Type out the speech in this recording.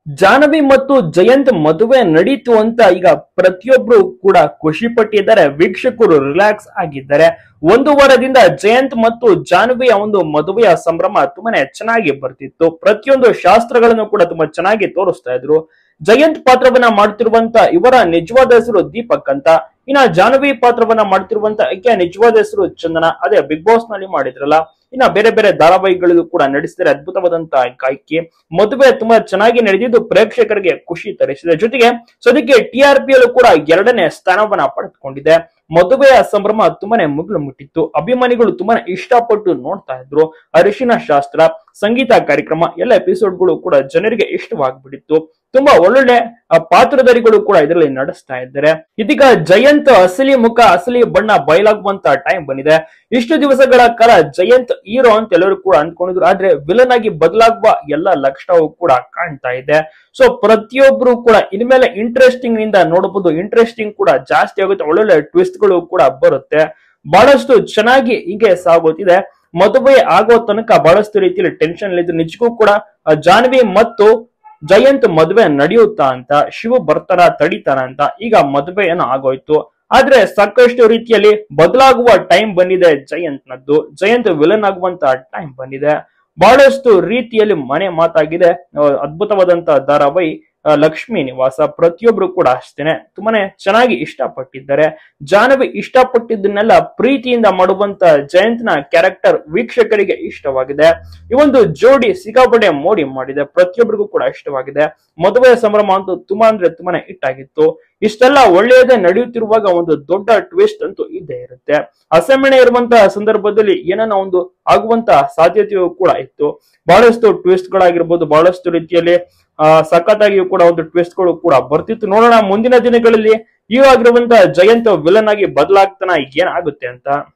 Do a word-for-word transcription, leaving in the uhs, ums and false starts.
ಜಾಹ್ನವಿ ಮತ್ತು ಜಯಂತ್ ಮದುವೆ ನಡೀತು ಅಂತ ಈಗ ಪ್ರತಿಯೊಬ್ರು ಕೂಡ ಖುಷಿ ಪಟ್ಟಿದ್ದಾರೆ. ವೀಕ್ಷಕರು ರಿಲ್ಯಾಕ್ಸ್ ಆಗಿದ್ದಾರೆ. ಒಂದು ವಾರದಿಂದ ಜಯಂತ್ ಮತ್ತು ಜಾಹ್ನವಿಯ ಒಂದು ಮದುವೆಯ ಸಂಭ್ರಮ ತುಂಬಾನೇ ಚೆನ್ನಾಗಿ ಬರ್ತಿತ್ತು. ಪ್ರತಿಯೊಂದು ಶಾಸ್ತ್ರಗಳನ್ನು ಕೂಡ ತುಂಬಾ ಚೆನ್ನಾಗಿ ತೋರಿಸ್ತಾ ಇದ್ರು. ಜಯಂತ್ ಪಾತ್ರವನ್ನ ಮಾಡ್ತಿರುವಂತ ಇವರ ನಿಜವಾದ ಹೆಸರು ದೀಪಕ್ ಅಂತ. ಇನ್ನ ಜಾಹ್ನವಿ ಪಾತ್ರವನ್ನ ಮಾಡ್ತಿರುವಂತ ಈಕೆ ನಿಜವಾದ ಹೆಸರು ಚಂದನ. ಅದೇ ಬಿಗ್ ಬಾಸ್ ನಲ್ಲಿ ಮಾಡಿದ್ರಲ್ಲ, ಇನ್ನ ಬೇರೆ ಬೇರೆ ಧಾರಾವಾಹಿಗಳಿಗೂ ಕೂಡ ನಡೆಸಿದರೆ ಅದ್ಭುತವಾದಂತ ಗಾಯಕಿ. ಮದುವೆ ತುಂಬಾ ಚೆನ್ನಾಗಿ ನಡೆದಿದ್ದು ಪ್ರೇಕ್ಷಕರಿಗೆ ಖುಷಿ ತರಿಸಿದೆ. ಜೊತೆಗೆ ಸದ್ಯಕ್ಕೆ ಟಿ ಆರ್ ಪಿ ಯಲ್ಲೂ ಕೂಡ ಎರಡನೇ ಸ್ಥಾನವನ್ನ ಪಡೆದುಕೊಂಡಿದೆ. ಮದುವೆಯ ಸಂಭ್ರಮ ತುಂಬಾನೇ ಮುಗಿಲು ಮುಟ್ಟಿತ್ತು. ಅಭಿಮಾನಿಗಳು ತುಂಬಾನೇ ಇಷ್ಟಪಟ್ಟು ನೋಡ್ತಾ ಇದ್ರು. ಅರಿಶಿನ ಶಾಸ್ತ್ರ, ಸಂಗೀತ ಕಾರ್ಯಕ್ರಮ ಎಲ್ಲ ಎಪಿಸೋಡ್ಗಳು ಕೂಡ ಜನರಿಗೆ ಇಷ್ಟವಾಗ್ಬಿಟ್ಟಿತ್ತು. ತುಂಬಾ ಒಳ್ಳೊಳ್ಳೆ ಪಾತ್ರಧಾರಿಗಳು ಕೂಡ ಇದರಲ್ಲಿ ನಡೆಸ್ತಾ ಇದ್ದಾರೆ. ಇದೀಗ ಜಯಂತ್ ಅಸಲಿ ಮುಖ, ಅಸಲಿ ಬಣ್ಣ ಬಯಲಾಗುವಂತ ಟೈಮ್ ಬಂದಿದೆ. ಇಷ್ಟು ದಿವಸಗಳ ಕಾಲ ಜಯಂತ್ ಹೀರೋ ಅಂತ ಎಲ್ಲರೂ ಕೂಡ ಅಂದ್ಕೊಂಡಿದ್ರು. ಆದ್ರೆ ವಿಲನ್ ಆಗಿ ಬದಲಾಗುವ ಎಲ್ಲ ಲಕ್ಷಣವೂ ಕೂಡ ಕಾಣ್ತಾ ಇದೆ. ಸೊ ಪ್ರತಿಯೊಬ್ರು ಕೂಡ ಇನ್ಮೇಲೆ ಇಂಟ್ರೆಸ್ಟಿಂಗ್ ನಿಂದ ನೋಡಬಹುದು. ಇಂಟ್ರೆಸ್ಟಿಂಗ್ ಕೂಡ ಜಾಸ್ತಿ ಆಗುತ್ತೆ. ಒಳ್ಳೊಳ್ಳೆ ಟ್ವಿಸ್ಟ್ ಗಳು ಕೂಡ ಬರುತ್ತೆ. ಬಹಳಷ್ಟು ಚೆನ್ನಾಗಿ ಹೀಗೆ ಸಾಗೋತಿದೆ. ಮದುವೆ ಆಗೋ ತನಕ ಬಹಳಷ್ಟು ರೀತಿಯಲ್ಲಿ ಟೆನ್ಷನ್ ಇದ್ದು ನಿಜಕ್ಕೂ ಕೂಡ ಜಾಹ್ನವಿ ಮತ್ತು ಜಯಂತ್ ಮದುವೆ ನಡೆಯುತ್ತಾ ಅಂತ, ಶಿವ ಬರ್ತಾರ ತಡಿತಾರ ಅಂತ ಈಗ ಮದುವೆಯನ್ನು ಆಗೋಯ್ತು. ಆದ್ರೆ ಸಾಕಷ್ಟು ರೀತಿಯಲ್ಲಿ ಬದಲಾಗುವ ಟೈಮ್ ಬಂದಿದೆ ಜಯಂತ್ ನದ್ದು. ಜಯಂತ್ ವಿಲನ್ ಆಗುವಂತ ಟೈಮ್ ಬಂದಿದೆ. ಬಹಳಷ್ಟು ರೀತಿಯಲ್ಲಿ ಮನೆ ಮಾತಾಗಿದೆ. ಅದ್ಭುತವಾದಂತ ಧಾರಾವಾಹಿ ಲಕ್ಷ್ಮೀ ನಿವಾಸ. ಪ್ರತಿಯೊಬ್ರು ಕೂಡ ಅಷ್ಟೇನೆ ತುಂಬಾನೇ ಚೆನ್ನಾಗಿ ಇಷ್ಟಪಟ್ಟಿದ್ದಾರೆ. ಜಾಹ್ನವಿ ಇಷ್ಟಪಟ್ಟಿದ್ದನ್ನೆಲ್ಲ ಪ್ರೀತಿಯಿಂದ ಮಾಡುವಂತ ಜಯಂತ್ನ ಕ್ಯಾರೆಕ್ಟರ್ ವೀಕ್ಷಕರಿಗೆ ಇಷ್ಟವಾಗಿದೆ. ಈ ಒಂದು ಜೋಡಿ ಸಿಕ್ಕಾಪಟ್ಟೆ ಮೋಡಿ ಮಾಡಿದೆ. ಪ್ರತಿಯೊಬ್ಬರಿಗೂ ಕೂಡ ಇಷ್ಟವಾಗಿದೆ. ಮದುವೆ ಸಂಭ್ರಮ ಅಂತೂ ತುಂಬಾ ಅಂದ್ರೆ ತುಂಬಾನೇ ಇಟ್ಟಾಗಿತ್ತು. ಇಷ್ಟೆಲ್ಲ ಒಳ್ಳೆಯದೇ ನಡೆಯುತ್ತಿರುವಾಗ ಒಂದು ದೊಡ್ಡ ಟ್ವಿಸ್ಟ್ ಅಂತೂ ಇದ್ದೇ ಇರುತ್ತೆ. ಅಸಮಣೆ ಇರುವಂತಹ ಸಂದರ್ಭದಲ್ಲಿ ಏನನ್ನ ಒಂದು ಆಗುವಂತ ಸಾಧ್ಯತೆಯೂ ಕೂಡ ಇತ್ತು. ಬಹಳಷ್ಟು ಟ್ವಿಸ್ಟ್ ಗಳಾಗಿರ್ಬೋದು, ಬಹಳಷ್ಟು ರೀತಿಯಲ್ಲಿ ಆ ಸಖತ್ತಾಗಿಯೂ ಕೂಡ ಒಂದು ಟ್ವಿಸ್ಟ್ ಗಳು ಕೂಡ ಬರ್ತಿತ್ತು. ನೋಡೋಣ ಮುಂದಿನ ದಿನಗಳಲ್ಲಿ ಇವಾಗಿರುವಂತ ಜಯಂತ್ ವಿಲನ್ ಆಗಿ ಬದಲಾಗ್ತಾನ ಏನಾಗುತ್ತೆ ಅಂತ.